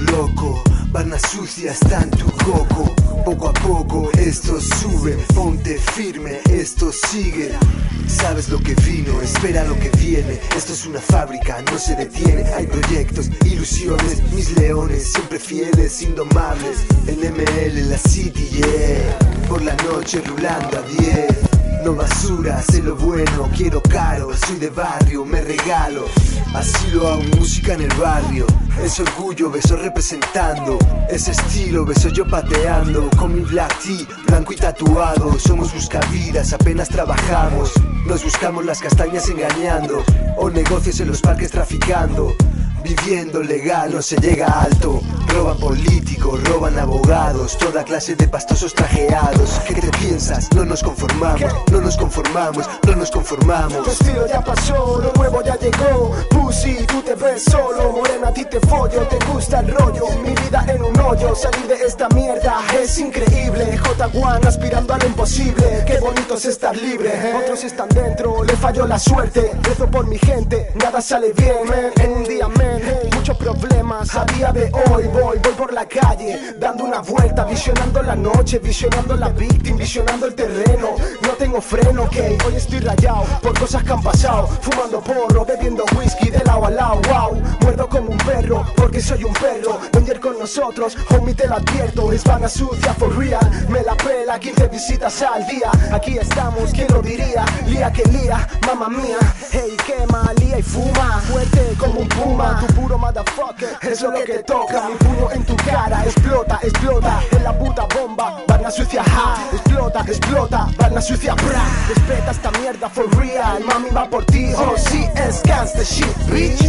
loco, Barna sucia está en tu coco. Poco a poco esto sube, ponte firme, esto sigue. Sabes lo que vino, espera lo que viene. Esto es una fábrica, no se detiene. Hay proyectos, ilusiones, mis leones siempre fieles, indomables. El ML, la City, yeah. Por la noche rulando a 10. No basura, sé lo bueno, quiero caro. Soy de barrio, me regalo. Así lo hago, música en el barrio. Es orgullo, beso representando. Ese estilo, beso yo pateando. Con mi black tee, blanco y tatuado. Somos buscavidas, apenas trabajamos. Nos buscamos las castañas engañando. O negocios en los parques traficando. Viviendo legal no se llega alto. Roban políticos, roban abogados. Toda clase de pastosos trajeados. ¿Qué te piensas? No nos conformamos, no nos conformamos, no nos conformamos. Tu estilo ya pasó, lo nuevo ya llegó. Pussy, tú te ves solo, morena a ti te follo. Te gusta el rollo, mi vida en un hoyo. Salir de esta mierda es increíble. J1 aspirando a lo imposible. Qué bonito es estar libre, Otros están dentro, le falló la suerte. Rezo por mi gente, nada sale bien, En un día, muchos problemas. A día de hoy voy por la calle, dando una vuelta, visionando la noche, visionando la víctima, visionando el terreno. No tengo freno, ok, hoy estoy rayado por cosas que han pasado. Fumando porro, bebiendo whisky de lado a lado, wow. Muerdo como un perro, porque soy un perro. Vender con nosotros, homie te lo advierto. Es Barna sucia for real, me la pela, 15 visitas al día. Aquí estamos, ¿quién lo diría? Lía que lía, mamá mía. Hey, quema, lía y fuma, fuerte como un puma. Tu puro motherfucker, es lo que te toca. Mi puño en tu cara, explota, explota. En la puta bomba, Barna sucia, ja. Explota, explota, Barna sucia, bra. Respeta esta mierda for real, mami va por ti. Oh, sí, es gangsta shit, bitch.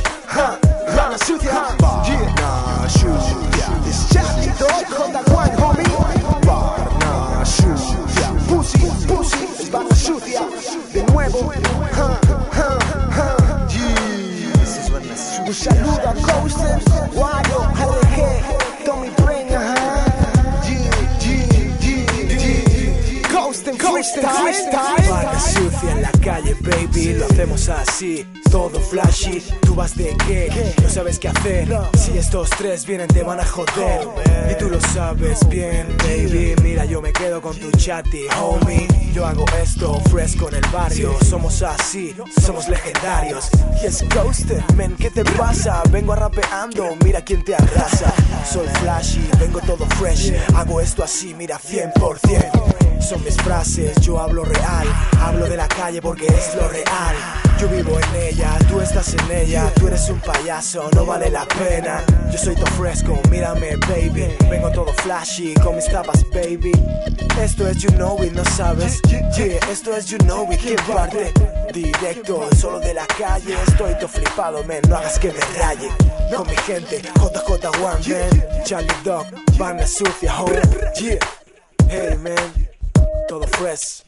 Barna sucia, Barna sucia. it's Charlie Dog, J1, homie. Barna sucia. Pussy, pussy, es Barna sucia. De nuevo, un saludo a Coaster, Wario, RG, Tommy Brain, Freestyle. Barna sucia en la calle, baby, lo hacemos así, todo flashy. ¿Tú vas de qué? No sabes qué hacer. Si estos tres vienen te van a joder. Y tú lo sabes bien, baby. Mira, yo me quedo con tu chatty, homie. Yo hago esto fresco en el barrio. Somos así, somos legendarios. Y es Ghoster, men, ¿qué te pasa? Vengo rapeando, mira quién te arrasa. Soy flashy, vengo todo fresh. Hago esto así, mira, 100%. Son mis frases, yo hablo real. Hablo de la calle porque es lo real. Yo vivo en ella, tú estás en ella. Tú eres un payaso, no vale la pena. Yo soy todo fresco, mírame, baby. Vengo todo flashy con mis capas, baby. Esto es You Know It, ¿no sabes? Yeah, esto es You Know It, ¿qué parte? Directo, solo de la calle. Estoy todo flipado, man, no hagas que me raye. Con mi gente, JJ1, man. Charlie Dog, Barna sucia, ho. Yeah, hey, man. Todo fresh.